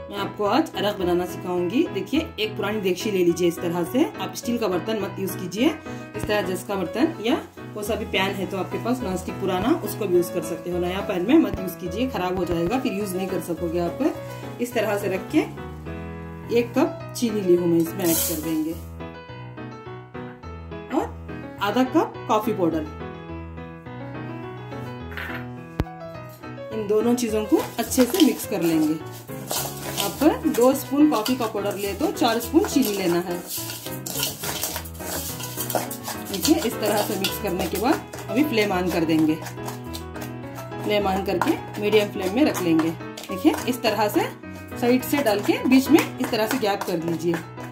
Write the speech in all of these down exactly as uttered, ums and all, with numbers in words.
मैं आपको आज अरग बनाना सिखाऊंगी। देखिए, एक पुरानी देगची ले लीजिए इस तरह से। आप स्टील का बर्तन मत यूज कीजिए, इस तरह जस का बर्तन या कोई सा भी पैन है तो आपके पास नॉन स्टिक पुराना, उसको भी यूज कर सकते हो। नया पैन में मत यूज कीजिए, खराब हो जाएगा, फिर यूज नहीं कर सकोगे आप। इस तरह से रख के एक कप चीनी ली हूँ मैं, इसमें ऐड कर देंगे और आधा कप कॉफी पाउडर। इन दोनों चीजों को अच्छे से मिक्स कर लेंगे। आप दो स्पून कॉफी का पाउडर ले तो चार स्पून चीनी लेना है। देखिए, इस तरह से मिक्स करने के बाद अभी फ्लेम ऑन कर देंगे। फ्लेम ऑन करके मीडियम फ्लेम में रख लेंगे। देखिए, इस तरह से साइड से डाल के बीच में इस तरह से गैप कर दीजिए।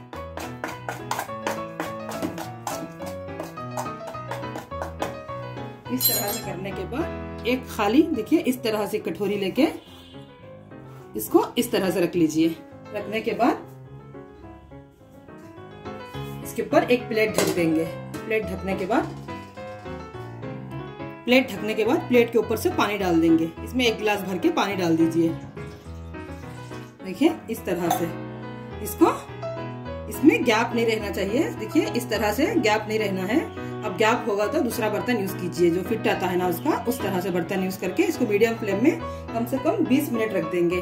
इस तरह से करने के बाद एक खाली, देखिए इस तरह से कटोरी लेके इसको इस तरह से रख लीजिए। रखने के बाद इसके ऊपर एक प्लेट ढक देंगे। प्लेट ढकने के बाद प्लेट ढकने के बाद प्लेट के ऊपर से पानी डाल देंगे। इसमें एक गिलास भर के पानी डाल दीजिए। देखिए, इस तरह से इसको, इसमें गैप नहीं रहना चाहिए। देखिए, इस तरह से गैप नहीं रहना है। अब गैप होगा तो दूसरा बर्तन यूज कीजिए जो फिट आता है ना उसका, उस तरह से बर्तन यूज करके इसको मीडियम फ्लेम में कम से कम बीस मिनट रख देंगे।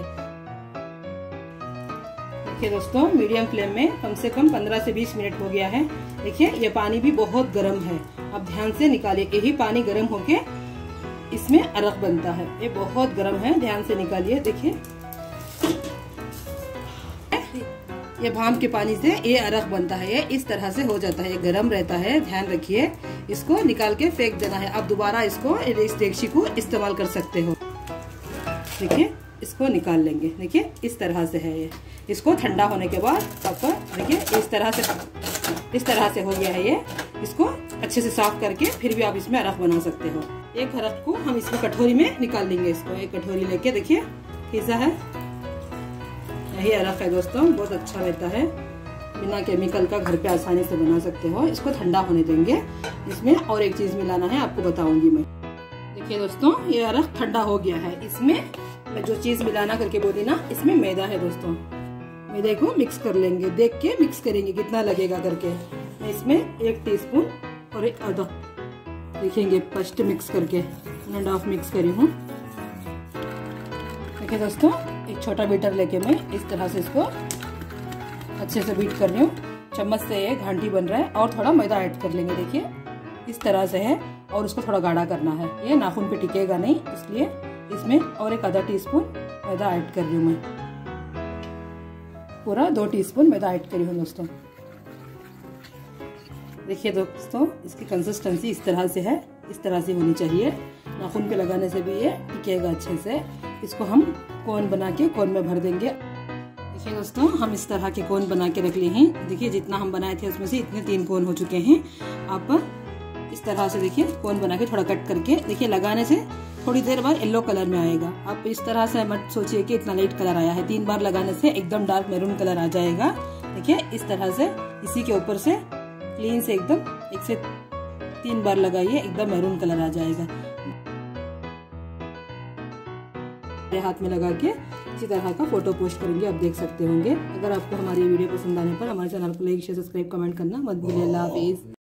देखिए दोस्तों, मीडियम फ्लेम में कम से कम पंद्रह से बीस मिनट हो गया है। देखिए, ये पानी भी बहुत गर्म है। अब ध्यान से निकालिए, यही पानी गर्म होके इसमें अरग बनता है। ये बहुत गर्म है, ध्यान से निकालिए। देखिए, ये भाप के पानी से ये अरग बनता है। ये इस तरह से हो जाता है, ये गर्म रहता है। ध्यान रखिए, इसको निकाल के फेंक देना है। आप दोबारा इसको, इस देगची को इस्तेमाल कर सकते हो। देखिए, इसको निकाल लेंगे। देखिए, इस तरह से है ये। इसको ठंडा होने के बाद आपका, देखिए इस तरह से इस तरह से हो गया है ये। इसको अच्छे से साफ करके फिर भी आप इसमें अरग बना सकते हो। एक अरग को हम इसमें कटोरी में निकाल लेंगे। इसको एक कटोरी लेके देखिए कैसा है। यही अरग है दोस्तों, बहुत अच्छा रहता है। बिना केमिकल का घर पे आसानी से बना सकते हो। इसको ठंडा होने देंगे। इसमें और एक चीज मिलाना है, आपको बताऊंगी मैं। देखिए दोस्तों, ये अरग ठंडा हो गया है। इसमें मैं जो चीज मिलाना करके बोली ना, इसमें मैदा है दोस्तों। मैदे को मिक्स कर लेंगे, देख के मिक्स करेंगे कितना लगेगा करके। मैं इसमें एक टीस्पून और एक आधा देखेंगे फर्स्ट मिक्स करके वन एंड हाफ मिक्स करी हूँ। देखिए दोस्तों, एक छोटा बीटर लेके मैं इस तरह से इसको अच्छे से बीट कर रही हूँ। चम्मच से ये घाटी बन रहा है और थोड़ा मैदा ऐड कर लेंगे। देखिए, इस तरह से है और उसको थोड़ा गाढ़ा करना है। ये नाखून पे टिकेगा नहीं, इसलिए इसमें और एक आधा टीस्पून मैदा ऐड कर रही हूँ मैं। पूरा दो टीस्पून मैदा ऐड करी हूँ दोस्तों। देखिए दोस्तों, इसकी कंसिस्टेंसी इस तरह से है, इस तरह से होनी चाहिए। नाखून पे लगाने से भी ये टिकेगा अच्छे से। इसको हम कोन बना के कोन में भर देंगे। देखिए दोस्तों, हम इस तरह के कोन बना के रख लिए हैं। देखिए, जितना हम बनाए थे उसमें से इतने तीन कोन हो चुके हैं। आप इस तरह से देखिए कोन बना के थोड़ा कट करके, देखिए लगाने से थोड़ी देर बाद येलो कलर में आएगा। आप इस तरह से मत सोचिए कि इतना लाइट कलर आया है। तीन बार लगाने से एकदम डार्क मैरून कलर आ जाएगा। देखिए, इस तरह से इसी के ऊपर से क्लीन से एकदम एक से तीन बार लगाइए, एकदम मैरून कलर आ जाएगा। हाथ में लगा के इसी तरह का फोटो पोस्ट करेंगे, आप देख सकते होंगे। अगर आपको हमारी वीडियो पसंद आने पर हमारे चैनल को लाइक शेयर सब्सक्राइब कमेंट करना मत भूलिए। अल्लाह हाफिज।